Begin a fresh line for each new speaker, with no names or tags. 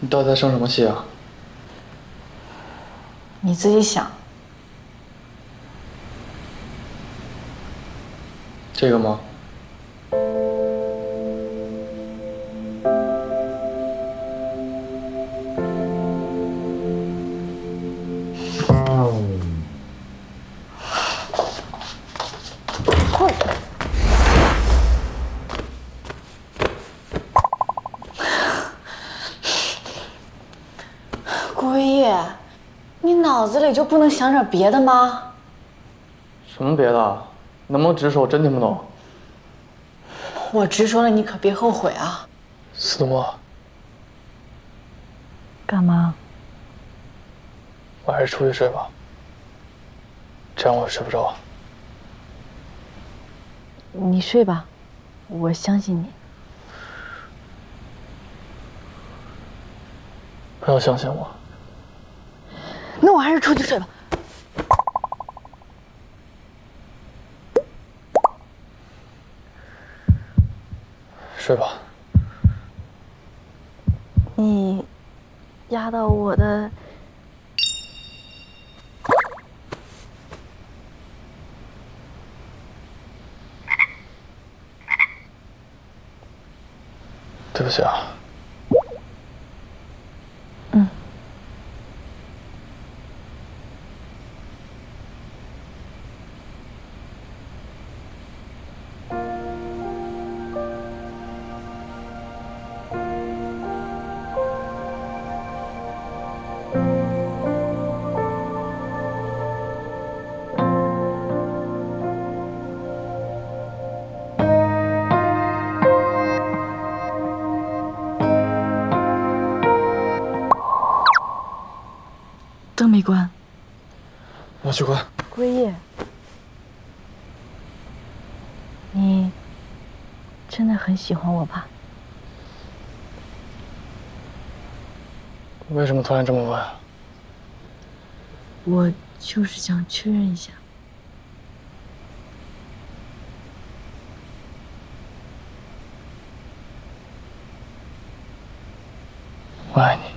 你到底在生什么气啊？
你自己想。
这个吗？
顾一，你脑子里就不能想点别的吗？
什么别的？能不能直说？我真听不懂。
我直说了，你可别后悔啊！
司徒墨，
干嘛？
我还是出去睡吧，这样我睡不着。
你睡吧，我相信你。
不要相信我。
那我还是出去睡吧。
睡吧。
你压到我的。
对不起啊。
嗯。灯没关，
我去关。
归夜，你真的很喜欢我吧？
为什么突然这么问？
我就是想确认一下。
我爱你。